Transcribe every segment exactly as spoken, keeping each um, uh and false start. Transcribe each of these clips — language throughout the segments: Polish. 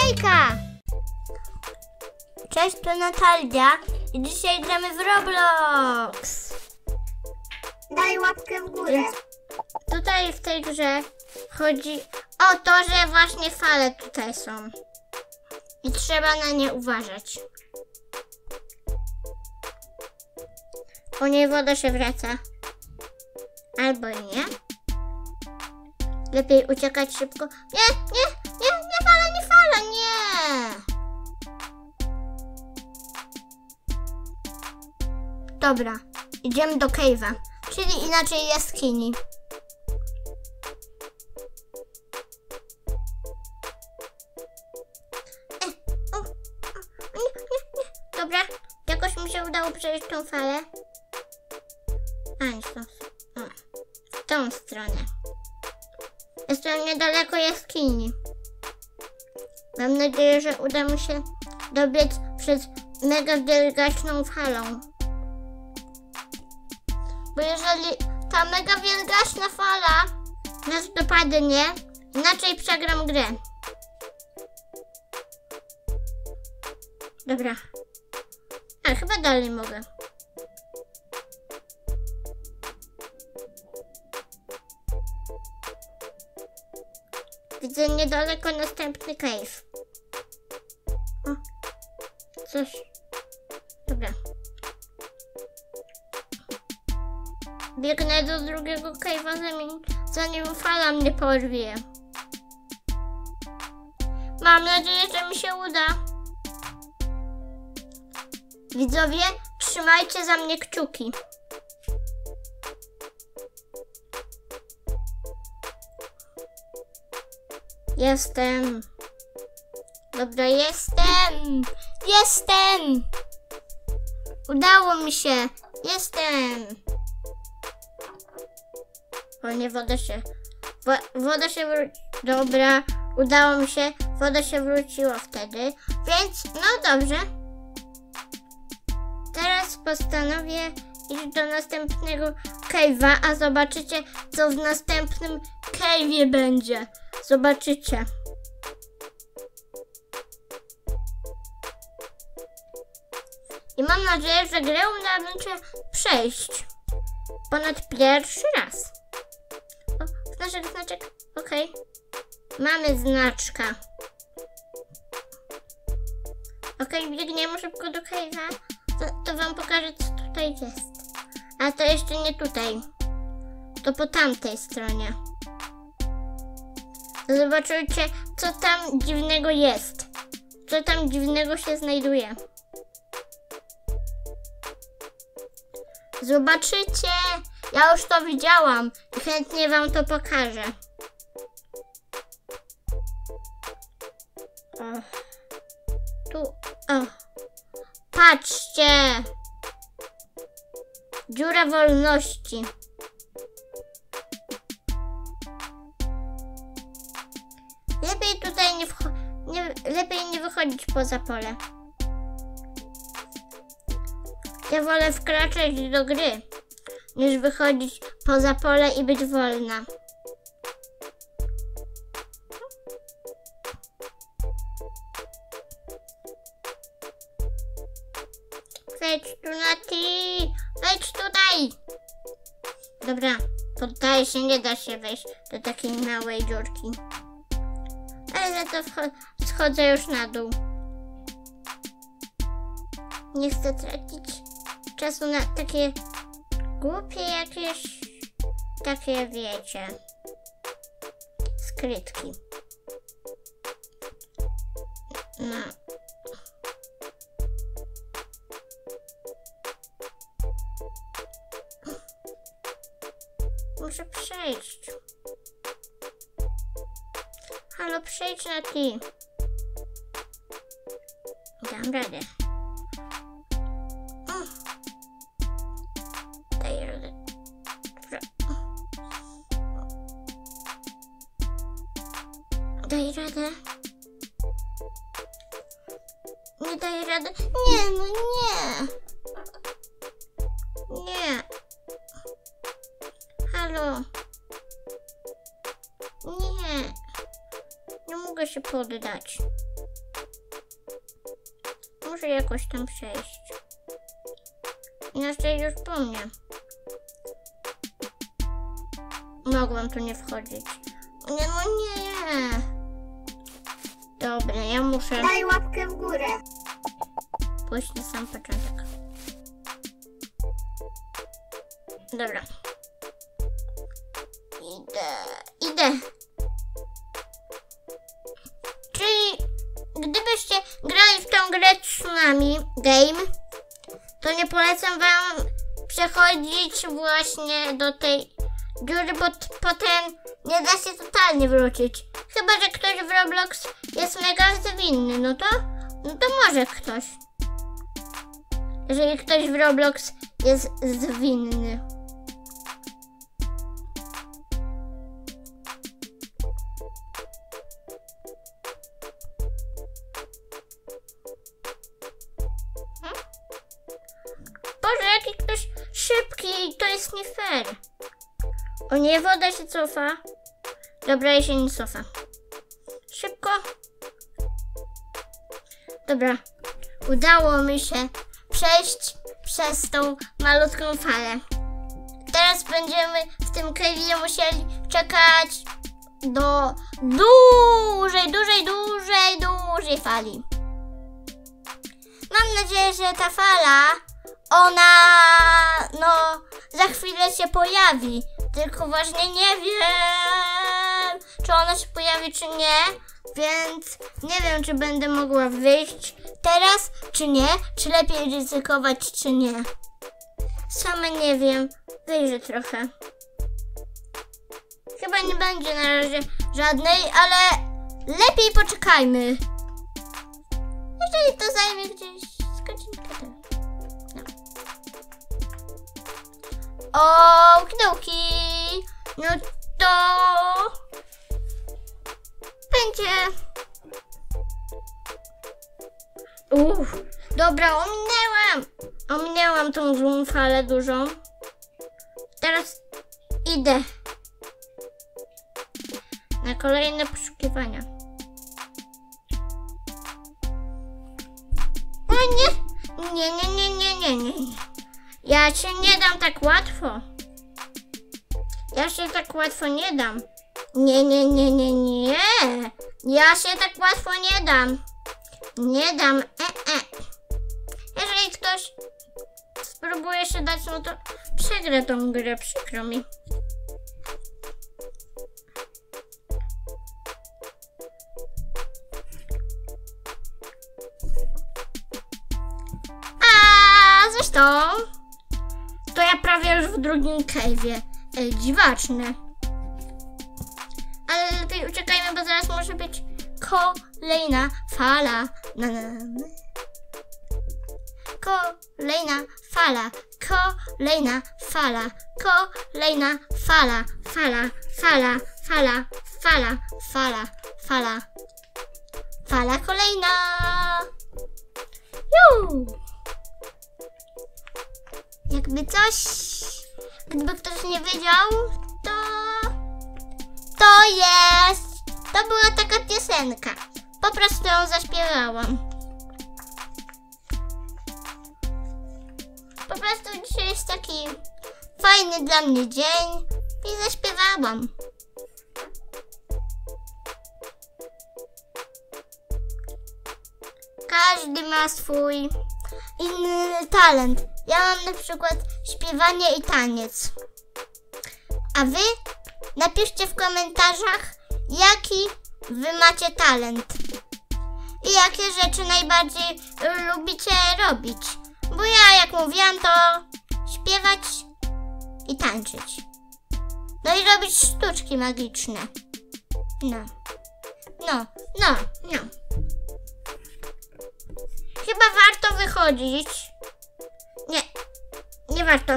Hejka! Cześć, to Natalia i dzisiaj gramy w Roblox. Daj łapkę w górę. Tutaj w tej grze chodzi o to, że właśnie fale tutaj są i trzeba na nie uważać. Po niej woda się wraca. Albo i nie. Lepiej uciekać szybko. Nie, nie, nie, nie fala, nie fala, nie. Dobra, idziemy do cave'a, czyli inaczej jaskini. E, o, o, nie, nie, nie. Dobra, jakoś mi się udało przejść tą falę. A, nie, w tą, o, w tą stronę. Jestem niedaleko jaskini. Mam nadzieję, że uda mi się dobiec przez mega wielgaśną falą. Bo jeżeli ta mega wielgaśna fala nas dopadnie, inaczej przegram grę. Dobra. A, chyba dalej mogę. Widzę niedaleko następny cave. O, coś. Dobra. Biegnę do drugiego cave'a, zanim, zanim fala mnie porwie. Mam nadzieję, że mi się uda. Widzowie, trzymajcie za mnie kciuki. Jestem. Dobra, jestem. Jestem. Udało mi się. Jestem. O nie, woda się... Wo woda się wróci... Dobra, udało mi się. Woda się wróciła wtedy. Więc, no dobrze. Teraz postanowię iść do następnego cave'a, a zobaczycie, co w następnym cave'ie będzie. Zobaczycie. I mam nadzieję, że grę uda mi się przejść. Ponad pierwszy raz. O, znaczek, znaczek. Okej. Okay. Mamy znaczka. Okej, okay, biegniemy szybko do cave'a. To, to wam pokażę, co tutaj jest. A to jeszcze nie tutaj. To po tamtej stronie. Zobaczycie, co tam dziwnego jest. Co tam dziwnego się znajduje. Zobaczycie! Ja już to widziałam i chętnie wam to pokażę. O. Tu, o. Patrzcie! Dziura wolności. Lepiej tutaj nie, nie, lepiej nie wychodzić poza pole. Ja wolę wkraczać do gry, niż wychodzić poza pole i być wolna. Wejdź tu, Nati! Wejdź tutaj! Dobra, poddaję się, nie da się wejść do takiej małej dziurki. Ale za to schodzę już na dół. Nie chcę tracić czasu na takie głupie jakieś, takie wiecie, skrytki. No. Muszę przejść. Halo, przejdź na ty. Dam radę. Daj radę. Daj radę. Nie daj rady. Nie, no nie. Nie. Halo. Nie. Nie mogę się poddać. muszę jakoś tam przejść. Inaczej już po mnie. Mogłam tu nie wchodzić. Nie, no nie. Dobra, ja muszę Daj łapkę w górę. pójść na sam początek. Dobra. Idę, idę. Czyli gdybyście grali w tą grę Tsunami Game, to nie polecam wam przechodzić właśnie do tej dziury, bo potem nie da się totalnie wrócić. Chyba że ktoś w Roblox jest mega zwinny, no to, no to może ktoś. Jeżeli ktoś w Roblox jest zwinny. Boże, jaki ktoś szybki, to jest nie fair. O nie, woda się cofa. Dobra, ja się nie cofa. Szybko. Dobra, udało mi się przejść przez tą malutką falę. Teraz będziemy w tym cave'ie musieli czekać do dużej, dużej, dużej, dużej fali. Mam nadzieję, że ta fala, ona, no, za chwilę się pojawi. Tylko właśnie nie wiem, czy ona się pojawi, czy nie. Więc nie wiem, czy będę mogła wyjść teraz, czy nie. Czy lepiej ryzykować, czy nie. Sama nie wiem. Wyjrzę trochę. Chyba nie będzie na razie żadnej, ale lepiej poczekajmy. Jeżeli to zajmie gdzieś z godzinkę, to... No. Okidoki. No to... będzie... Uff, dobra, ominęłam. Ominęłam tą złą falę dużą. Teraz idę na kolejne poszukiwania. O nie! Nie, nie, nie, nie, nie, nie. Ja się nie dam tak łatwo. Ja się tak łatwo nie dam. Nie, nie, nie, nie, nie. Ja się tak łatwo nie dam. Nie dam. E, e. Jeżeli ktoś spróbuje się dać, no to przegrę tą grę, przykro mi. A zresztą to ja prawie już w drugim cave'ie. Ej, dziwaczne. Ale lepiej uciekajmy, bo zaraz może być kolejna fala. Na, na, na. Kolejna fala, kolejna fala, kolejna fala, fala, fala, fala, fala, fala, fala, fala kolejna. Juu. Jakby coś, gdyby ktoś nie wiedział, to to jest, to była taka piosenka. Po prostu ją zaśpiewałam. Po prostu dzisiaj jest taki fajny dla mnie dzień i zaśpiewałam. Każdy ma swój inny talent. Ja mam na przykład śpiewanie i taniec. A wy napiszcie w komentarzach, jaki wy macie talent i jakie rzeczy najbardziej lubicie robić. Bo ja, jak mówiłam, to śpiewać i tańczyć. No i robić sztuczki magiczne. No. No, no, no. Chyba warto wychodzić. Nie, nie warto.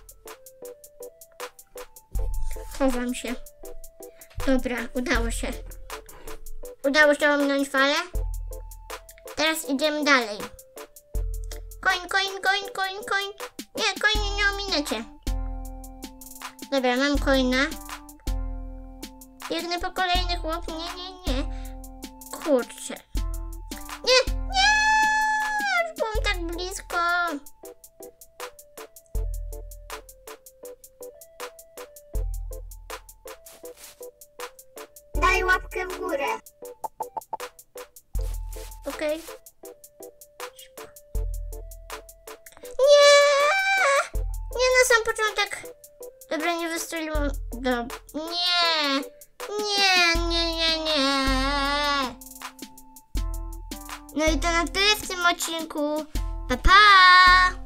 Chowam się. Dobra, udało się. Udało się ominąć falę. Teraz idziemy dalej. Koń, koń, koń, koń, koń. Nie, koń nie ominęcie. Dobra, mam coina. Biegnę po kolejny chłop. Nie, nie, nie. Kurczę. Nie, nie! Już było blisko. Daj łapkę w górę. Okej. Nie! Nie na sam początek. Dobra, nie wystrzeliłam. Dob nie! Nie, nie, nie, nie. No i to na tyle w tym odcinku. Pa, pa!